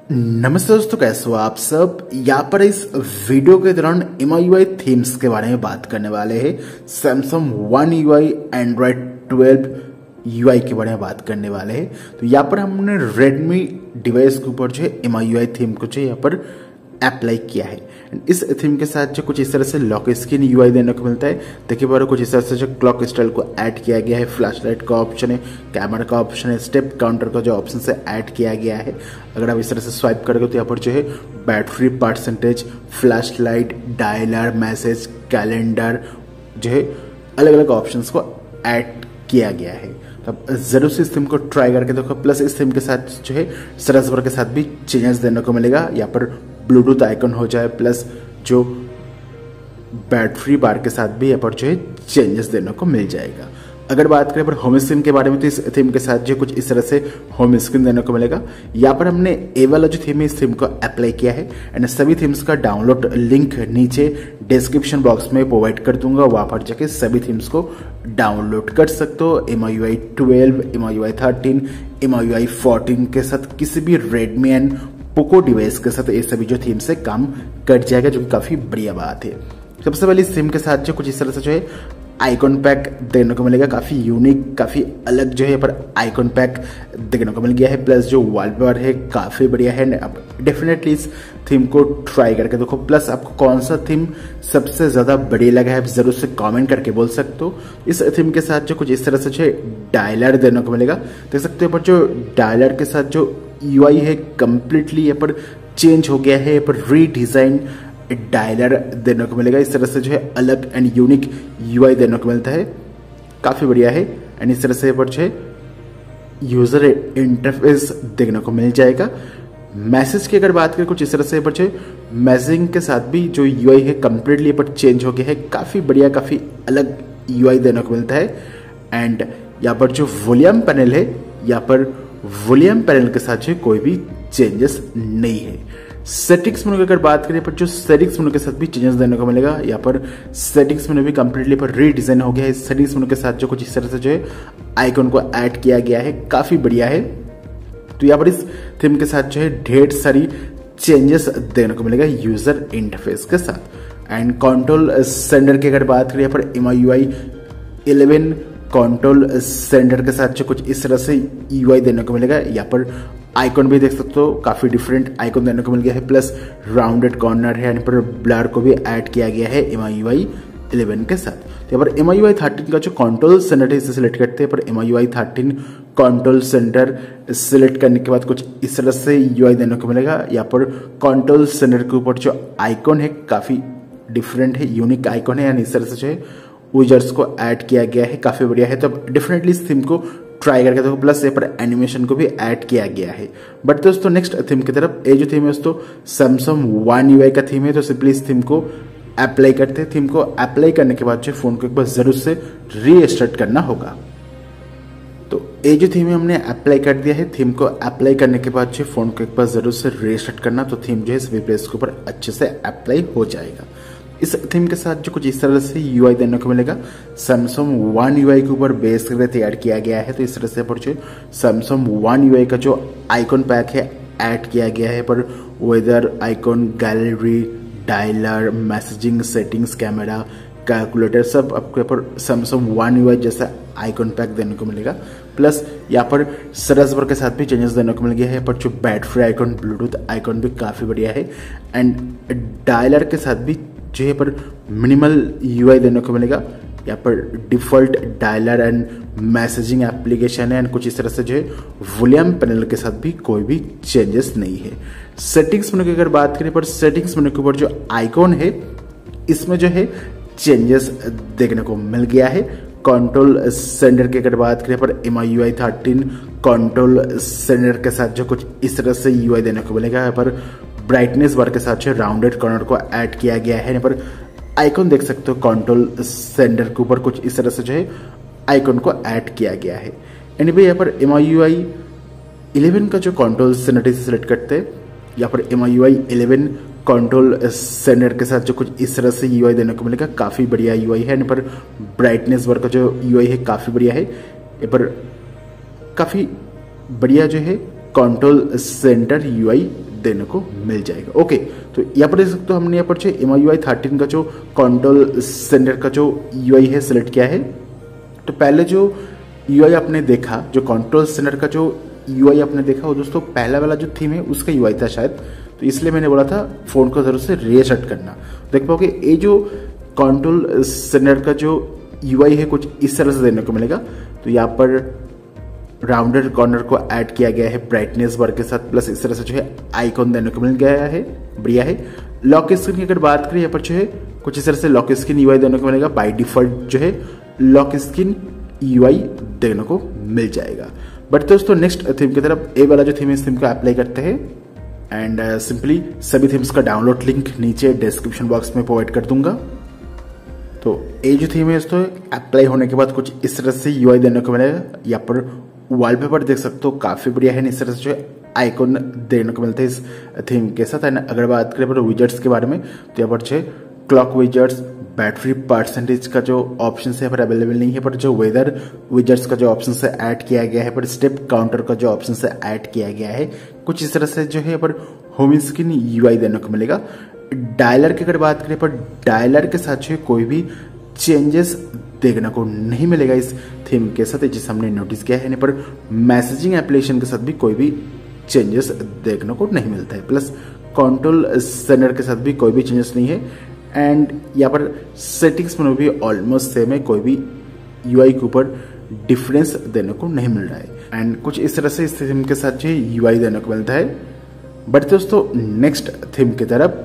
नमस्ते दोस्तों, कैसे हो आप सब। यहाँ पर इस वीडियो के दौरान MIUI थीम्स के बारे में बात करने वाले हैं। Samsung one UI Android 12 UI के बारे में बात करने वाले हैं। तो यहाँ पर हमने रेडमी डिवाइस के ऊपर जो है MIUI थीम को जो यहाँ पर अप्लाई किया है। इस थीम के साथ जो कुछ इस तरह से लॉक स्क्रीन UI देने को मिलता है। देखिए बार कुछ इस तरह से जो क्लॉक स्टाइल को ऐड किया गया है, फ्लैश लाइट का ऑप्शन है, कैमरा का ऑप्शन है, स्टेप काउंटर का जो ऑप्शन से ऐड किया गया है। अगर आप इस तरह से स्वाइप करोगे तो यहाँ पर जो है battery percentage, flash light, dialer, message, calendar जो है अलग अलग ऑप्शन को ऐड किया गया है। तो अब जरूर से इस थीम को ट्राई करके देखो। प्लस इस थीम के साथ जो है सर्च बार के साथ भी चेंजेस देने को मिलेगा। यहाँ पर ब्लूटूथ आइकन हो जाए, प्लस जो बैटरी बार के साथ भी यहाँ पर जो है चेंजेस देने को मिल जाएगा। अगर बात करें पर होम स्क्रीन के बारे में तो इस थीम के साथ जो कुछ इस तरह से होम स्क्रीन देने को मिलेगा। यहाँ पर हमने ए वाला जो थीम है इस थीम को अप्लाई किया है एंड सभी थीम्स का डाउनलोड लिंक नीचे डिस्क्रिप्शन बॉक्स में प्रोवाइड कर दूंगा। वहां पर जाके सभी थीम्स को डाउनलोड कर सकते हो। MIUI 12, MIUI 13, MIUI 14 के साथ किसी भी रेडमी एंड पोको डिवाइस के साथ ये सभी जो थीम से काम कर जाएगा, जो कि काफी बढ़िया बात है। सबसे पहले इस थीम के साथ जो कुछ इस तरह से जो है आइकॉन पैक देखने को मिलेगा। काफी यूनिक, काफी अलग जो है पर आइकॉन पैक देखने को मिल गया है। प्लस जो वॉलपेपर है काफी बढ़िया है। अब डेफिनेटली इस थीम को ट्राई करके देखो। प्लस आपको कौन सा थीम सबसे ज्यादा बढ़िया लगा है जरूर से कमेंट करके बोल सकते हो। इस थीम के साथ जो कुछ इस तरह से जो है डायलर देने को मिलेगा। देख सकते हो पर जो डायलर के साथ जो UI है कंप्लीटली यहाँ पर चेंज हो गया है। यहाँ पर रीडिजाइन डायलर देने को मिलेगा। इस तरह से जो है अलग एंड यूनिक UI देने को मिलता है, काफी बढ़िया है। एंड इस तरह से यहाँ पर जो है यूजर इंटरफेस देखने को मिल जाएगा। मैसेज की अगर बात करें कुछ इस तरह से यहाँ पर जो है मैसेजिंग के साथ भी जो UI है कंप्लीटली यहाँ पर चेंज हो गया है। काफी बढ़िया, काफी अलग UI देने को मिलता है। एंड यहाँ पर जो वॉल्यूम पैनल है, यहाँ पर वॉल्यूम पैनल के साथ जो कोई भी चेंजेस नहीं है। सेटिंग्स मेनू की अगर बात करें पर जो सेटिंग्स मेनू के साथ भी चेंजेस देने को मिलेगा। यहाँ पर सेटिंग्स मेनू भी कंप्लीटली पर रीडिजाइन हो गया है। सेटिंग्स मेनू के साथ जो कुछ इस तरह से जो है आइकॉन को ऐड किया गया है, काफी बढ़िया है। तो यहाँ पर इस थीम के साथ जो है ढेर सारी चेंजेस देखने को मिलेगा यूजर इंटरफेस के साथ। एंड कंट्रोल सेंटर की अगर बात करें पर MIUI 11 कंट्रोल सेंटर के साथ जो कुछ इस तरह से UI देने को मिलेगा। यहाँ पर आइकॉन भी देख सकते हो, काफी डिफरेंट आइकॉन देने को मिल गया है। प्लस राउंडेड कॉर्नर है, यहाँ पर ब्लर को भी ऐड किया गया है MIUI 11 के साथ। तो यहाँ पर MIUI 13 का जो कंट्रोल सेंटर है इसे सिलेक्ट करते हैं। पर MIUI 13 कंट्रोल सेंटर सिलेक्ट करने के बाद कुछ इस तरह से UI देने को मिलेगा। यहाँ पर कंट्रोल सेंटर के ऊपर जो आइकॉन है काफी डिफरेंट है, यूनिक आइकॉन है। यानी इस तरह से जो है विजर्स को ऐड किया गया है, काफी बढ़िया है। तो डेफिनेटली इस थीम को ट्राई करके देखो। प्लस यहाँ पर एनिमेशन को भी ऐड किया गया है। बट दोस्तों नेक्स्ट थीम की तरफ, ये जो थीम है दोस्तों सैमसंग वन UI का थीम है। तो सिंपली इस थीम को अप्लाई करते हैं। थीम को अप्लाई करने के बाद जो फोन को एक बार जरूर से रीस्टार्ट करना होगा। तो ये जो थीम है हमने अप्लाई कर दिया है। थीम को अप्लाई करने के बाद जो फोन को एक बार जरूर से रीस्टार्ट करना, तो थीम जो है सभी प्लेस के ऊपर अच्छे से अप्लाई हो जाएगा। इस थीम के साथ जो कुछ इस तरह से UI देने को मिलेगा। सैमसंग वन UI के ऊपर बेस करके तैयार किया गया है। तो इस तरह से पर जो सैमसंग वन UI का जो आइकॉन पैक है ऐड किया गया है। पर weather icon, gallery, dialer, messaging, settings, camera, calculator सब आपको यहाँ पर सैमसंग वन UI जैसा आइकॉन पैक देने को मिलेगा। प्लस यहाँ पर सर्च बार के साथ भी चेंजेस देने को मिल गया है। पर जो बैटरी आइकॉन, ब्लूटूथ आइकॉन भी काफी बढ़िया है। एंड डायलर के साथ भी जो है पर मिनिमल UI देने को मिलेगा। यहाँ पर default dialer and messaging application है। एंड कुछ इस तरह से जो है वॉल्यूम पैनल के साथ भी कोई भी चेंजेस नहीं है। सेटिंग्स मेनू की अगर बात करें पर सेटिंग्स मेनू के ऊपर जो आइकॉन है इसमें जो है चेंजेस देखने को मिल गया है। कंट्रोल सेंटर की अगर बात करें पर MIUI 13 कंट्रोल सेंटर के साथ जो कुछ इस तरह से UI देने को मिलेगा। यहाँ पर ब्राइटनेस बार के साथ जो राउंडेड कॉर्नर को ऐड किया गया है। यहाँ पर आइकॉन देख सकते हो कंट्रोल सेंटर के ऊपर कुछ इस तरह से जो है आइकॉन को ऐड किया गया है। एनीवे यहाँ पर MIUI 11 का जो कंट्रोल सेंटर से सिलेक्ट करते हैं। यहाँ पर MIUI 11 कंट्रोल सेंटर के साथ जो कुछ इस तरह से UI देने को मिलेगा, काफी बढ़िया UI है। यहाँ पर ब्राइटनेस बार का जो UI है काफी बढ़िया है। यहाँ पर काफी बढ़िया जो है कंट्रोल सेंटर UI देने को मिल जाएगा। ओके, तो यहाँ पर देख सकते हो हमने यहाँ पर जो MIUI 13 का जो कंट्रोल सेंटर का जो UI है सिलेक्ट किया है। तो पहले जो UI आपने देखा, जो कंट्रोल सेंटर का जो UI आपने देखा, वो दोस्तों पहला वाला जो थीम है उसका UI था शायद, तो इसलिए मैंने बोला था फोन को जरूर से रीसेट करना। देख पाओगे ये जो कंट्रोल सेंटर का जो UI है कुछ इस तरह से देने को मिलेगा। तो यहाँ पर राउंडेड कॉर्नर को ऐड किया गया है ब्राइटनेस बार के साथ, प्लस इस तरह से जो है आइकॉन देने को मिल गया है, बढ़िया है। लॉक स्क्रीन की अगर बात करें, यहाँ पर जो है कुछ इस तरह से लॉक स्क्रीन UI देने को मिलेगा। बाय डिफॉल्ट जो है लॉक स्क्रीन UI देने को मिल जाएगा। बट दोस्तों नेक्स्ट थीम की तरफ, ए वाला जो थीम है इस थीम को अप्लाई करते हैं एंड सिंपली सभी थीम्स का डाउनलोड लिंक नीचे डिस्क्रिप्शन बॉक्स में प्रोवाइड कर दूंगा। तो ये जो थीम है इसको अप्लाई होने के बाद कुछ इस तरह से UI देने को मिलेगा। यहाँ पर वॉलपेपर देख सकते हो काफी बढ़िया है, इस तरह से जो है आइकॉन देने को मिलता है इस थीम के साथ। एंड अगर बात करें विजेट्स के बारे में, तो यहाँ पर जो है क्लॉक विजेट्स, बैटरी परसेंटेज का जो ऑप्शन है यहाँ पर अवेलेबल नहीं है, पर जो वेदर विजेट्स का जो ऑप्शन है ऐड किया गया है, पर स्टेप काउंटर का जो ऑप्शन है ऐड किया गया है। कुछ इस तरह से जो है यहाँ पर होम स्क्रीन UI देने को मिलेगा। डायलर की अगर बात करें, पर डायलर के साथ जो है कोई भी चेंजेस देखने को नहीं मिलेगा इस थीम के साथ, जिसे हमने नोटिस किया है। पर मैसेजिंग एप्लीकेशन के साथ भी कोई भी चेंजेस देखने को नहीं मिलता है, प्लस कंट्रोल सेंटर के साथ भी कोई भी चेंजेस नहीं है। एंड यहाँ पर सेटिंग्स में भी ऑलमोस्ट सेम है, कोई भी UI के ऊपर डिफरेंस देने को नहीं मिल रहा है। एंड कुछ इस तरह से इस थीम के साथ जो UI देने को मिलता है। बट दोस्तों नेक्स्ट थीम की तरफ,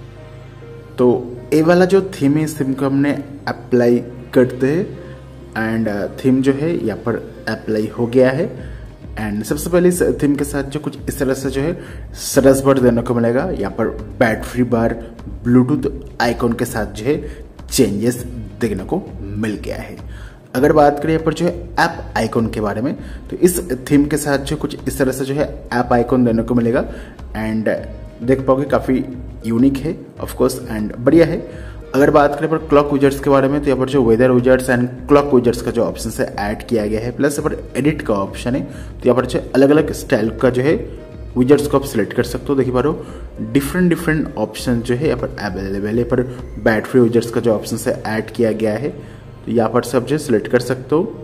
तो ये वाला जो थीम है इस थीम को हमने अप्लाई करते हैं एंड थीम जो है यहाँ पर अप्लाई हो गया है। एंड सबसे पहले इस थीम के साथ जो कुछ इस तरह से जो है सरस बार देने को मिलेगा। यहाँ पर बैटरी बार, ब्लूटूथ आइकॉन के साथ जो है चेंजेस देखने को मिल गया है। अगर बात करें यहाँ पर जो है ऐप आइकॉन के बारे में, तो इस थीम के साथ जो कुछ इस तरह से जो है ऐप आइकॉन देने को मिलेगा। एंड देख पाओगे काफी यूनिक है ऑफ कोर्स एंड बढ़िया है। अगर बात करें पर क्लॉक विजेट्स के बारे में, तो यहाँ पर जो weather widgets and clock widgets का जो ऑप्शन है ऐड किया गया है, प्लस यहाँ पर एडिट का ऑप्शन है। तो यहाँ पर जो अलग अलग स्टाइल का जो है विजेट्स को आप सिलेक्ट कर सकते हो। देखिए पा रहे हो डिफरेंट ऑप्शन जो है यहाँ पर अवेलेबल है। पर बैटरी विजेट्स का जो ऑप्शन है ऐड किया गया है, तो यहाँ पर सब जो सिलेक्ट कर सकते हो।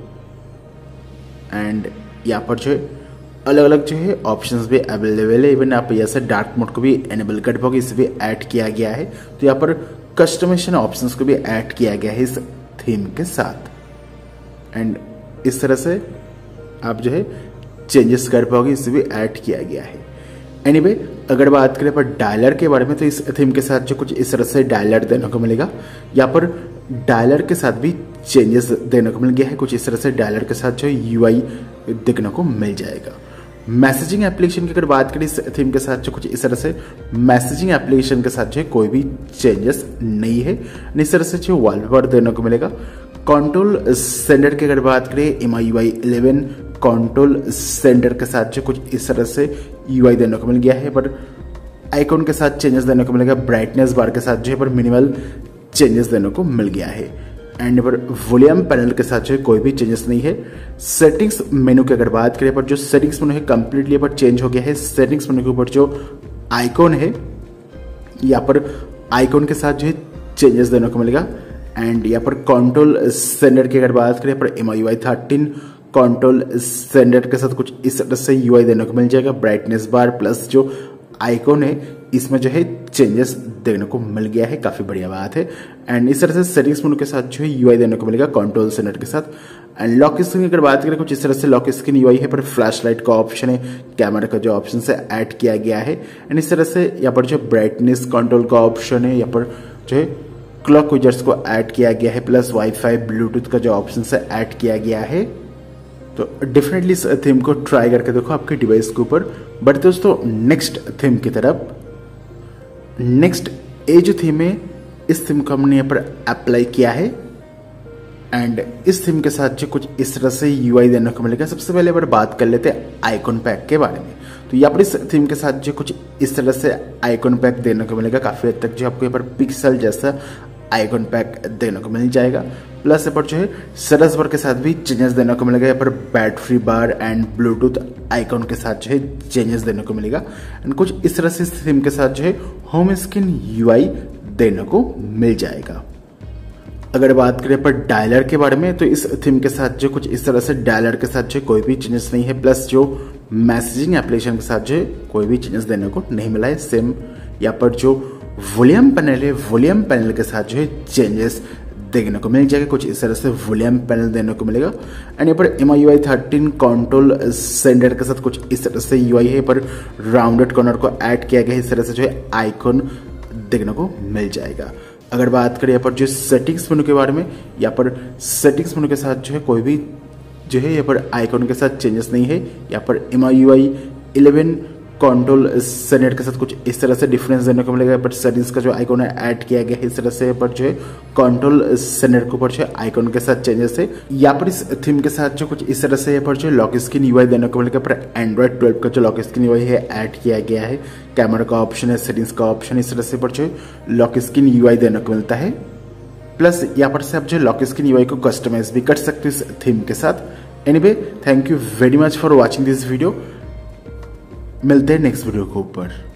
एंड यहाँ पर जो है अलग अलग जो है ऑप्शंस भी अवेलेबल है। इवन आप यहाँ से डार्क मोड को भी एनेबल कर पाओगे, इसे भी ऐड किया गया है। तो यहाँ पर कस्टमाइजेशन ऑप्शंस को भी ऐड किया गया है इस थीम के साथ। एंड इस तरह से आप जो है चेंजेस कर पाओगे, इसे भी ऐड किया गया है। एनीवे अगर बात करें पर डायलर के बारे में, तो इस थीम के साथ जो कुछ इस तरह से डायलर देने को मिलेगा। यहाँ पर डायलर के साथ भी चेंजेस देने को मिल गया है। कुछ इस तरह से डायलर के साथ जो UI देखने को मिल जाएगा। मैसेजिंग एप्लीकेशन की अगर बात करें इस थीम के साथ, जो कुछ इस तरह से मैसेजिंग एप्लीकेशन के साथ जो है कोई भी चेंजेस नहीं है। इस तरह से जो वॉलपेपर देने को मिलेगा। कंट्रोल सेंटर की अगर बात करें, MIUI 11 कंट्रोल सेंटर के साथ जो कुछ इस तरह से UI देने को मिल गया है। पर आइकॉन के साथ चेंजेस देने को मिलेगा। ब्राइटनेस बार के साथ जो है पर मिनिमल चेंजेस देने को मिल गया है। एंड पर वॉल्यूम पैनल के साथ जो कोई भी चेंजेस नहीं है। सेटिंग्स मेनू की अगर बात करें, पर जो सेटिंग्स मेनू है कंप्लीटली पर चेंज हो गया है। सेटिंग्स मेनू के ऊपर जो आइकॉन है, यहाँ पर आइकॉन के साथ जो है चेंजेस देने को मिलेगा। एंड यहाँ पर कंट्रोल सेंटर की अगर बात करें, पर MIUI 13 कंट्रोल सेंटर के साथ कुछ इस तरह से UI देने को मिल जाएगा। ब्राइटनेस बार प्लस जो आइकॉन है इसमें जो है चेंजेस देखने को मिल गया है, काफी बढ़िया बात है। एंड इस तरह से सेटिंग्स मेनू के साथ जो है UI देने को मिलेगा कंट्रोल सेंटर के साथ। एंड लॉक स्क्रीन की अगर बात करें, कुछ इस तरह से लॉक स्क्रीन UI है, पर फ्लैश लाइट का ऑप्शन है, कैमरा का जो ऑप्शन है ऐड किया गया है। एंड इस तरह से यहाँ पर जो ब्राइटनेस कंट्रोल का ऑप्शन है, यहाँ पर जो है क्लॉक विजेट्स को ऐड किया गया है, प्लस वाईफाई ब्लूटूथ का जो ऑप्शन है ऐड किया गया है। तो डेफिनेटली इस थीम को ट्राई करके देखो आपके डिवाइस के ऊपर। बट दोस्तों नेक्स्ट थीम की तरफ, नेक्स्ट ये जो थीम है इस थीम को हमने यहाँ पर अप्लाई किया है। एंड इस थीम के साथ जो कुछ इस तरह से UI देने को मिलेगा। सबसे पहले पर बात कर लेते हैं आइकॉन पैक के बारे में। तो यहाँ पर इस थीम के साथ जो कुछ इस तरह से आइकॉन पैक देने को मिलेगा। काफी हद तक जो आपको यहाँ पर पिक्सल जैसा आइकॉन पैक देने को मिल जाएगा। प्लस यहाँ पर जो है सर्च बार के साथ भी चेंजेस देने को मिलेगा। यहाँ पर battery bar and Bluetooth icon के साथ जो है चेंजेस देने को मिलेगा। एंड कुछ इस तरह से थीम के साथ जो है होम स्क्रीन यूआई देने को मिल जाएगा। अगर बात करें पर डायलर के बारे में, तो इस थीम के साथ जो कुछ इस तरह से डायलर के साथ जो कोई भी चेंजेस नहीं है। प्लस जो मैसेजिंग एप्लीकेशन के साथ जो कोई भी चेंजेस देने को नहीं मिला है। सेम यहाँ पर जो वॉल्यूम पैनल है, वॉल्यूम पैनल के साथ जो है चेंजेस देखने को मिल जाएगा। कुछ इस तरह से वॉल्यूम पैनल देने को मिलेगा। एंड यहाँ पर MIUI 13 कंट्रोल सेंटर के साथ कुछ इस तरह से UI है। यहाँ पर राउंडेड कॉर्नर को ऐड किया गया। इस तरह से जो है आइकॉन देखने को मिल जाएगा। अगर बात करें यहाँ पर जो सेटिंग्स मेनू के बारे में, यहाँ पर सेटिंग्स मेनू के साथ जो है कोई भी जो है यहाँ पर आइकॉन के साथ चेंजेस नहीं है। यहाँ पर MIUI 11 कंट्रोल सेंटर के साथ कुछ इस तरह से डिफरेंस देने को मिलेगा। पर सेटिंग्स का जो आइकॉन है ऐड किया गया है। इस तरह से पर जो है कंट्रोल सेंटर के ऊपर जो है आइकॉन के साथ चेंजेस है। यहाँ पर इस थीम के साथ जो कुछ इस तरह से यहाँ पर जो लॉक स्क्रीन UI देने को मिलेगा। पर एंड्रॉइड 12 का जो लॉक स्क्रीन UI है ऐड किया गया है। कैमरा का ऑप्शन है, सेटिंग्स का ऑप्शन, इस तरह से पर जो है लॉक स्क्रीन UI देने को मिलता है। प्लस यहाँ पर से आप जो लॉक स्क्रीन UI को कस्टमाइज भी कर सकते हो इस थीम के साथ। Anyway, thank you very much for watching this video. मिलते हैं नेक्स्ट वीडियो के ऊपर।